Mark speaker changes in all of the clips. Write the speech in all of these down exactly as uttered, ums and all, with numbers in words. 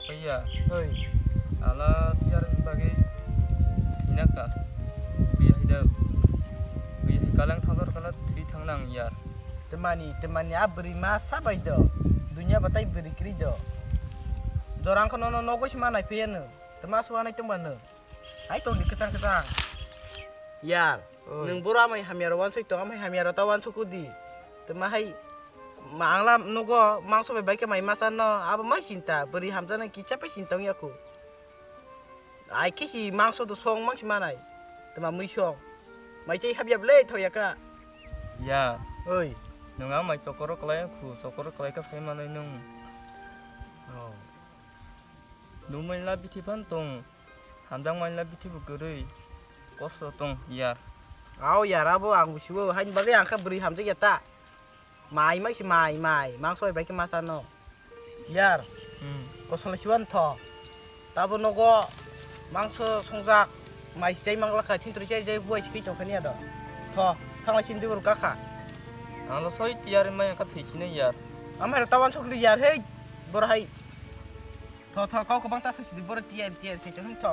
Speaker 1: Oh iya,
Speaker 2: Oi.
Speaker 1: ala tiar bagi inaka biya hida biya kalang thangor kala thi thangnang yar.
Speaker 2: Temani, temani abri masa bai do. Dunia batai beri kiri do. Jorang kono no nogo mana piano. Temas wana tembana. Ai to di kesang-kesang. Yar,
Speaker 1: Oi.
Speaker 2: nang bura mai hamiarawan soi to amai hamiara tawan sukudi. Temahai Mangla nogo mangso be baike mai masano aba mai cinta beri hamzana kicape cintang yaku. Ai kisi mangso do song mangsi manai. Tema mui song. Mai cai habiab le to yaka.
Speaker 1: Ya,
Speaker 2: Oi.
Speaker 1: nunga mai cokoro kalai ku, cokoro kalai ka sai manai nung.
Speaker 2: Oh.
Speaker 1: Numai la biti pan tong. Hamdang mai la biti bu gerei. Koso tong yar.
Speaker 2: Au ya rabo ang busiwo hain bagi angka beri hamza yata. Mai mai si mai mai mangso be baike masano. Yar,
Speaker 1: Hmm.
Speaker 2: kosol siwan to. Tabo nogo mangso songjak mai cai mangla ka cintru cai cai buai siki cokania do. To, thangla cintu ur kaka.
Speaker 1: Anglo soi tiar mai ka thi chine yar.
Speaker 2: Amai tawan sokli yar hei. Bor hai. To to kau kabang tas di bor tiar tiar cai cai to.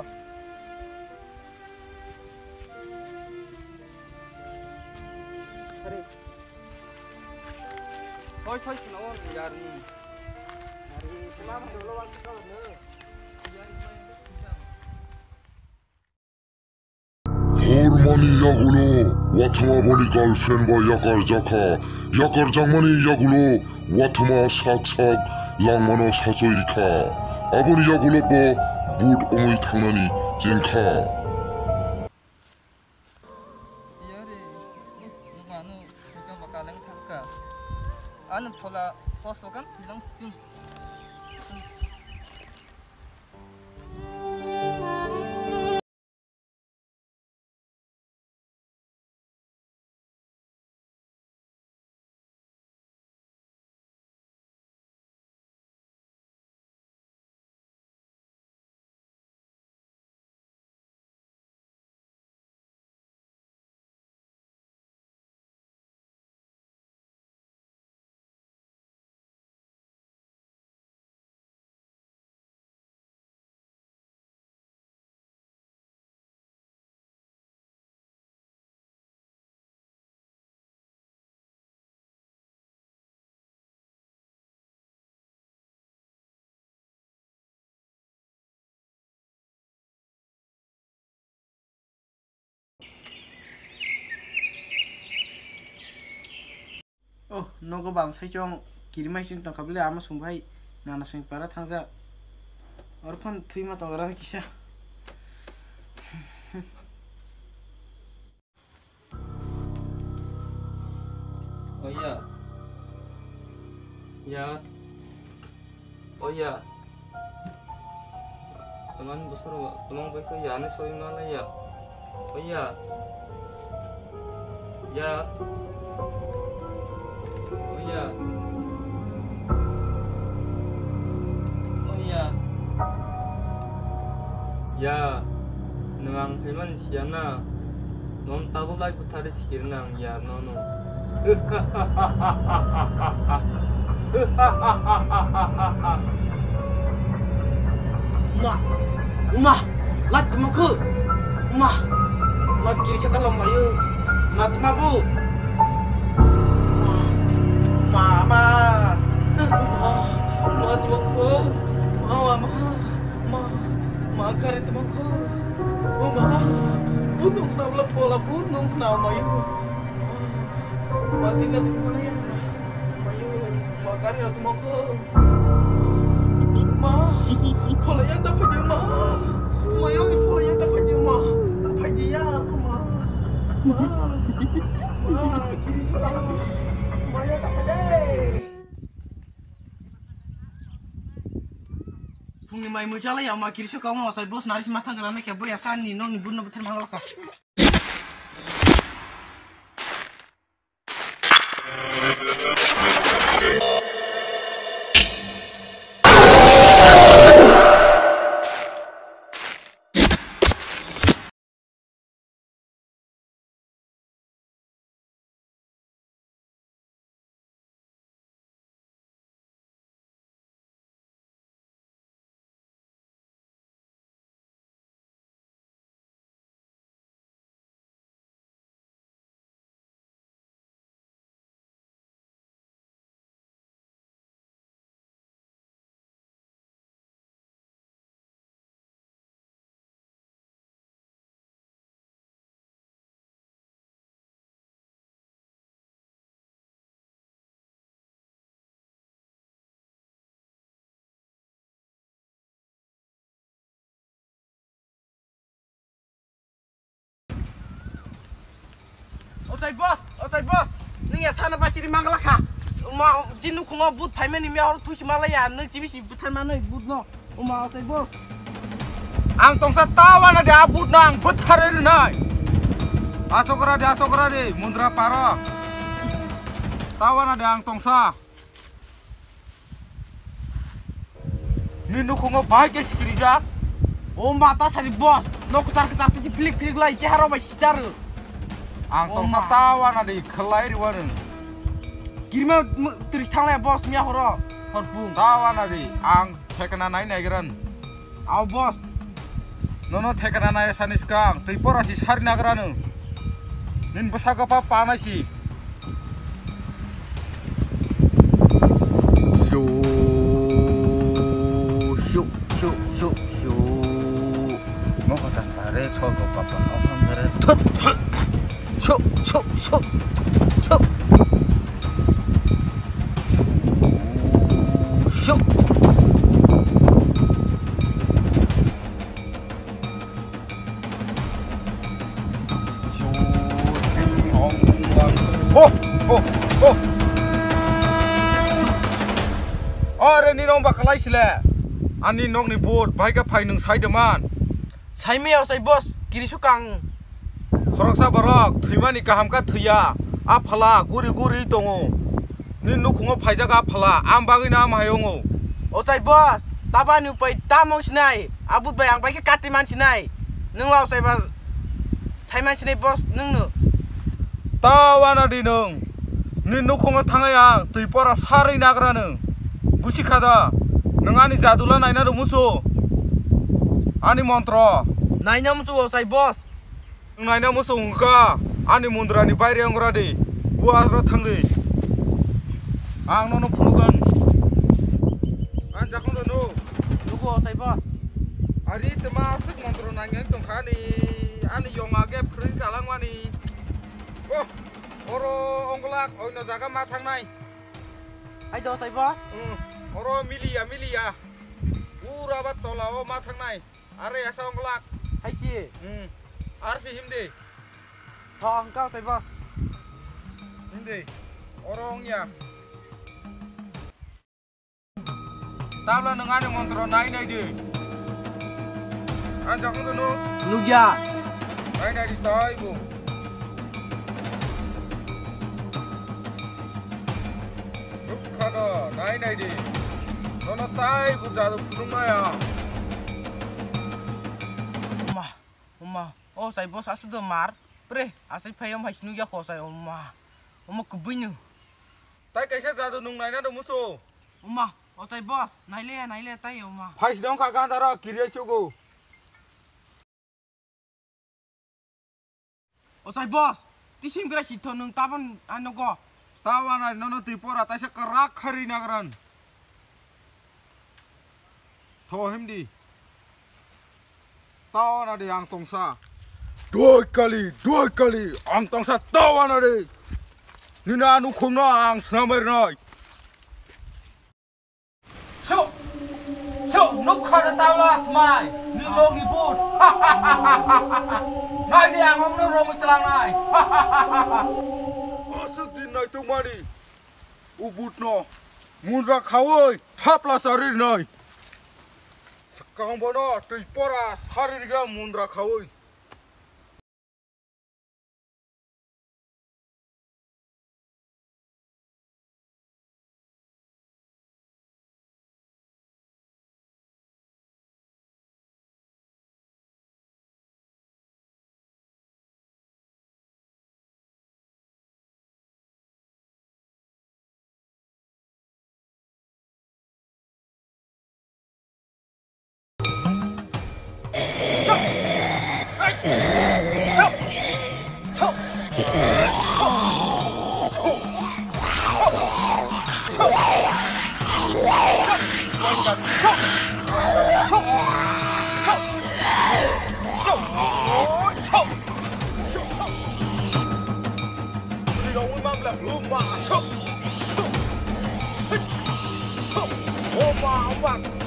Speaker 2: Hari.
Speaker 1: Koi koi sinawan yar ni.
Speaker 2: Hari semalam dulu waktu kau ne.
Speaker 3: হরমানি ইয়াগুলো ওয়াথমা বনিকাল ফেনবা ইয়াকার জাখা ইয়াকার জাংমানি ইয়াগুলো ওয়াথমা সাক সাক লাংমানো সাচইরিখা আবনি ইয়াগুলো ব বুট অমই থাংনানি Jengkha
Speaker 1: Yare, nungano kita bakalang thangka. Anu thola posto kan bilang tim.
Speaker 2: Oh, nogo bang sai chong kirimai sin to kabile ama sumbai nana sing para thangja. Orphan thui ma to gara kisa.
Speaker 1: Oh iya. Ya. Oh iya. Teman besar wa, teman baik ya ane soi mana ya. Oh iya. Ya. Oh iya. Oh iya. Ya. Nang filman siana. Non tahu lagi putari sikirnang ya nono.
Speaker 2: Ma, ma, lat mo ko. Ma, ma kiri kata lo mayu. Mat ma bu. Ma, ma. Ma tu ko. Ma, ma, ma, ma kare tu ko. Oh ma, bunung na wala pola bunung na mayu. Ma tinggal tu mana ya? Mayu, ma kare tu ko. Ma, pola yang tak payah ma. Ma yang pola yang tak payah ma. Tak payah ya ma. Ma, ma kiri suka. Ma yang tak payah. Pungi mai mucala ya ma kiri suka ma sai bos naris matang kerana ke boy asan ni nong ibun na betul mangalaka. Osai bos, osai bos. Nih ya sana baca di mangla kah? Uma jinu kungo but payment ini orang tuh Himalaya. Nih cibi si bukan mana but no. Uma osai bos.
Speaker 4: Ang tongsa tawan ada abut nang betar ini nai. Asokra de asokra de mundra para. Tawan ada ang tongsa. Ninu kungo baik es kirija.
Speaker 2: Oh mata sari bos. No kutar kutar tuh pilik pilik lagi cahara baik kicar.
Speaker 4: Ang tongsa tawan ada kelai riwan.
Speaker 2: Kirima terus tanglah bos miah horo. Horpung.
Speaker 4: Tawan ada ang tekana nai negran.
Speaker 2: Aw bos.
Speaker 4: Nono tekana nai sanis kang. Tipora si sari nagranu. Nin besaka pa panasi. Shu shu shu shu shu. Mau kata tarik sogo papa. Orang meren tut. Shu shu shu shu. Shu. Oh, oh, oh. Are ni nong bakalai sila. Ani nong ni board, baik apa yang saya deman.
Speaker 2: Sai miah osai bos. Kiri sukang.
Speaker 4: Koroksa barok, terima ni kaham ka tuya. Apala, guri guri tongo. Ni nukungo pajaga apala, ambangin nama hayongo.
Speaker 2: Osai bos. Tapa ni upai tamong sinai. Abut bayang pai ke katiman sinai. Nung lau osai bos. Sai man sinai bos nung nu.
Speaker 4: Tawana di nong. Ni nukungo tangayang, tipora sari nagra nong. Gusi kada. Nengani jadulan aina do musuh. Ani montro.
Speaker 2: Naina musuh osai bos.
Speaker 4: Naina musuh ngka. Ani mundrani bayri yang radi. Gua asra tanggi. Ang nono punugan. Anjakong dono.
Speaker 2: Nuku osai bos.
Speaker 4: Ari termasuk montro nangeng tongkani. Ani yongage prin kalang wani. Oh, oro onglak oino jaga matang nai.
Speaker 2: Hai do osai bos.
Speaker 4: Oro milia milia. Urabat tolao matang nai. Are asa onglak.
Speaker 2: Hai si.
Speaker 4: Hmm. Arsi himde.
Speaker 2: Ho engkau osai bos.
Speaker 4: Himde. Orongnya. Tabla nengane montro nai nai de. Anjakong dono.
Speaker 2: Nugia.
Speaker 4: Nai nai di tai bu. Kada nai nai di. Nono tai bu jadu punung ya.
Speaker 2: Oma, oma. Oh, sai bos asu do mar. Pre, asai payam hai nugia ko sai oma. Oma kubinyu.
Speaker 4: Tai kaisa jadu nung nai na do musuh.
Speaker 2: Oma, osai bos. Naile naile tai oma.
Speaker 4: Faiz dong kakak antara kiri cukup.
Speaker 2: Osai bos. Tisim kira sito nung tapan anu ko.
Speaker 4: Tawana nono tripora taisa kerak hari nagaran. Tohim di. Tawana di ang tongsa. Dua kali, dua kali ang tongsa tawana di. Nina anu kuna ang snamir nai. Shuk, shuk, nukha da tawla smai. Nilong ibut. Nai di ang omno rong itelang nai. Asuk din nai tumani. Ubut no. Munra khawoi, thapla sarir nai. Sekang bono, tipora sarir ga munra khawoi.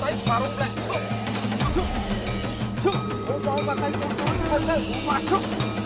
Speaker 4: Masuk.